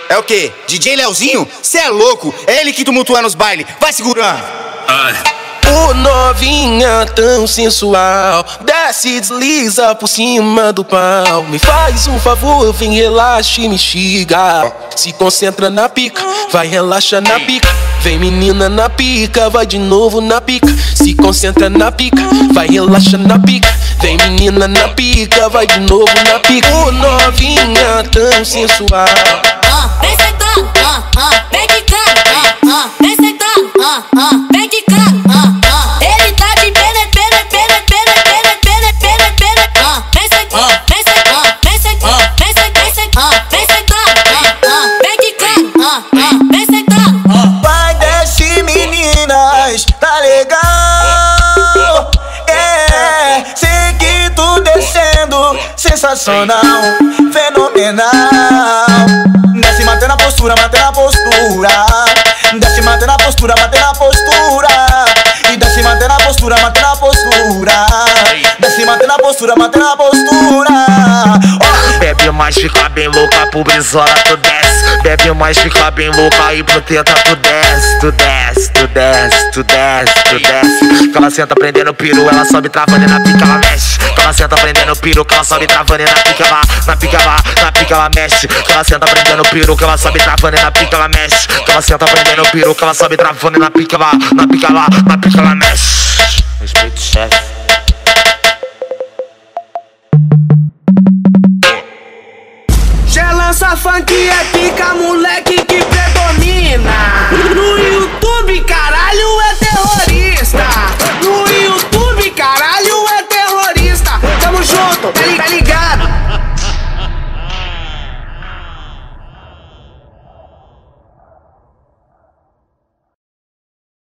É o quê? DJ Leozinho? Cê é louco, é ele que tumultua nos bailes. Vai segurando. Ô novinha tão sensual, desce e desliza por cima do pau. Me faz um favor, vem, relaxa e me xiga. Se concentra na pica, vai, relaxa na pica. Vem menina na pica, vai de novo na pica. Se concentra na pica, vai, relaxa na pica. Vem menina na pica, vai de novo na pica. Ô novinha tão sensual. Vem sentando, vem quicando, vem sentando, vem quicando. Ele tá de pena, vem sentando, vem sentando, vem sentando, vem sentando, vem sentando, vem quicando, vem sentando. Vai, desce meninas, tá legal. É, seguido descendo, sensacional, fenomenal. Desce mantendo a postura, mantendo a postura. Desce mantendo a postura, mantendo a postura. E desce mantendo a postura, mantendo a postura. Desce mantendo a postura, mantendo a postura. Bebe mais, fica bem louca, pro Brizola tu desce. Bebe mais, fica bem louca, e pro teta tu desce. Tu desce, tu desce, tu desce, tu desce. Que ela senta prendendo o piru, ela sobe travando e na pica ela mexe. Que ela senta prendendo o piru, que ela sobe travando e na pica ela, na pica ela, na pica ela mexe. Que ela senta prendendo o piru, que ela sobe travando e na pica ela mexe. Que ela senta prendendo o piru, que ela sobe travando e na pica ela, na pica ela, na pica ela mexe. Respeito o chefe. Já lança funk é pica